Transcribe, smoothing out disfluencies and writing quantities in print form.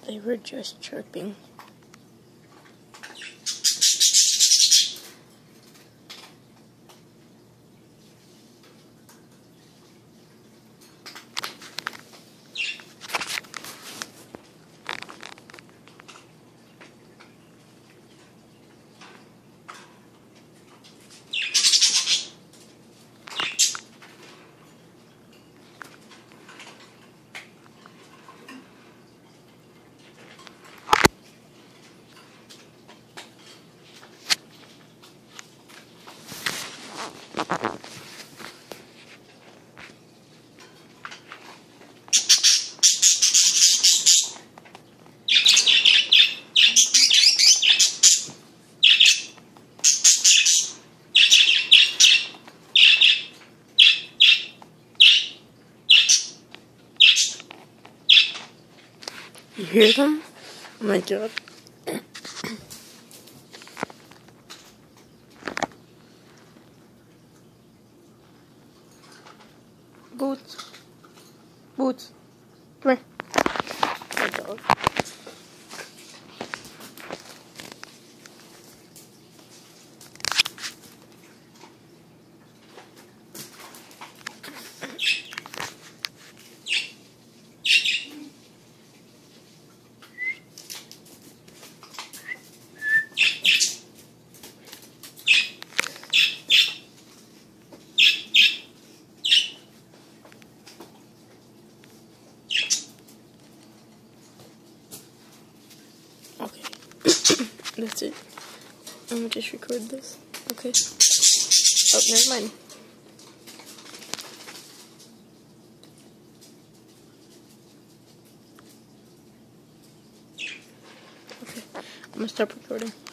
They were just chirping. You hear them? Oh my god. Boots. Boots. Come here. My dog. Okay. That's it. I'm gonna just record this. Okay. Oh, never mind. Okay. I'm gonna stop recording.